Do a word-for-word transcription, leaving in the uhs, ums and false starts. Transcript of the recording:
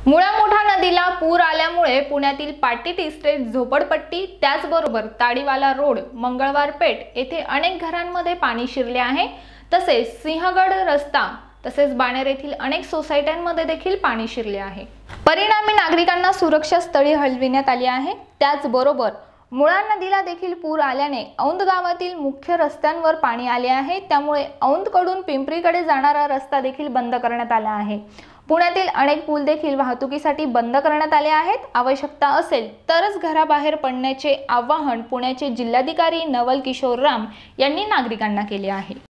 मुळा मोठा नदीला पूर आल्यामुळे पुण्यातील पाटीत इस्टेट झोपडपट्टी त्याचबरोबर ताडीवाला रोड, मंगळवार पेठ येथे अनेक घरांमध्ये पाणी शिरले आहे। तसेच सिंहगड रस्ता तसेच बाणेर येथील अनेक सोसायट्यांमध्ये देखील पाणी शिरले आहे। परिणामी नागरिकांना सुरक्षा स्थळी हलविण्यात आले आहे। त्याचबरोबर मुळा नदीला देखील पूर आल्याने औंध गावातील मुख्य रस्त्यांवर पाणी आले आहे। त्यामुळे औंध कडून पिंपरीकडे जाणारा रस्ता देखील बंद करण्यात आला आहे। पुण्यातील अनेक पूल देखील वाहतुकीसाठी बंद करण्यात आले आहेत। आवश्यकता असेल तरच घराबाहेर पडण्याचे आवाहन पुण्याचे जिल्हाधिकारी नवल किशोर राम यांनी नागरिकांना केले आहे।